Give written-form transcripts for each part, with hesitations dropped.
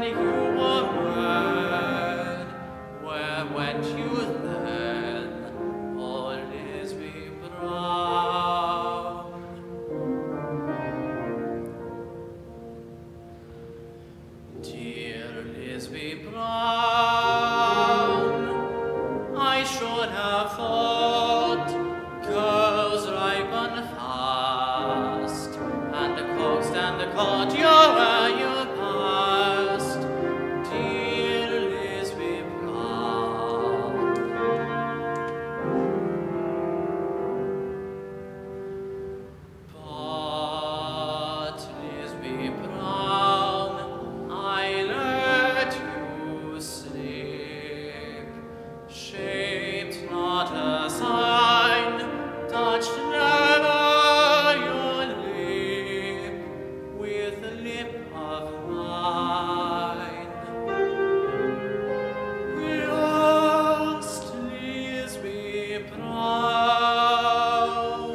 when you were wed, where went you then, oh Lisby Brown? Dear Lisby Brown, I should have thought girls ripen fast, and coaxed and caught you where you passed, dear Lisby Brown. But Lisby Brown, I let you sleep, shaped not a sign, touched never your lip with the lip of mine. Lost Lisby Brown.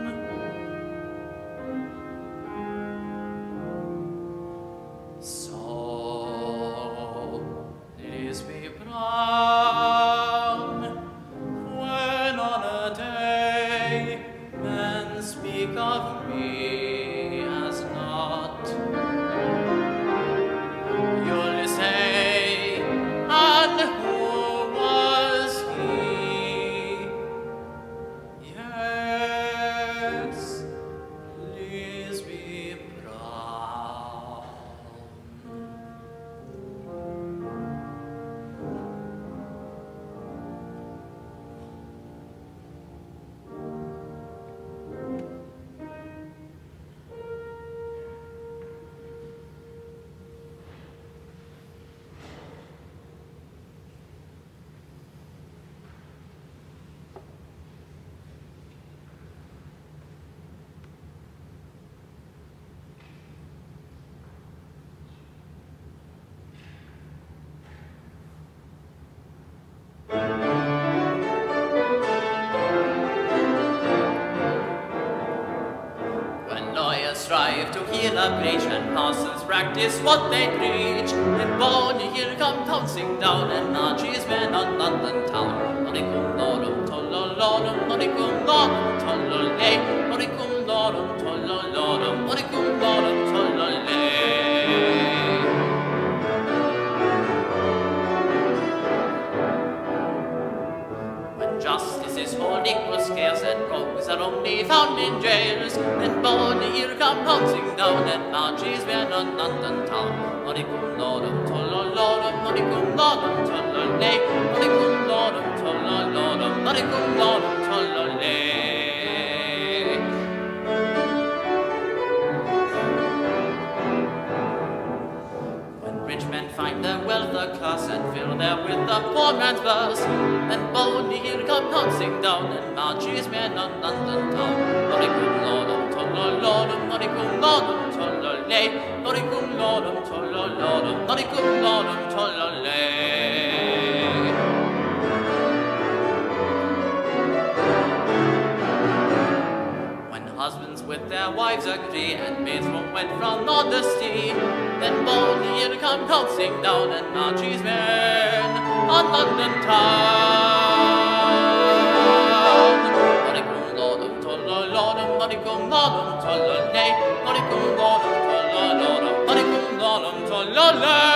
So Lisby Brown, when on a day men speak of me as not, you'll say, and who was he? Yes, Lisby Brown. When lawyers strive to heal a breach and parsons practice what they preach, then Bonnie here come pouncing down and Archie's men on London town. Noricum lorum tollolorum, noricum lorum tollole, noricum lorum tollolorum, noricum lorum tollole. Justice is holding was scarce and rogues are only found in jails, then Bonnie here come pouncing down and Marchie's men on London town. Noricum lorum tollolorum, noricum lorum tollole, noricum lorum tollolorum, noricum lorum tollole. When rich men find their wealth a curse and fill their with the poor man's purse, then Bonnie here come pouncing down and Marchie's men on London town. Noricum lorum tollolorum, noricum lorum tollole, noricum lorum tollolorum, noricum lorum tollole. Husbands with their wives agree, and maids won't wed from modesty, then Bonnie here come pouncing down and Marchie's men on London town. Noricum lorum tollolorum, noricum lorum tollole, noricum lorum tollolorum, noricum lorum tollole.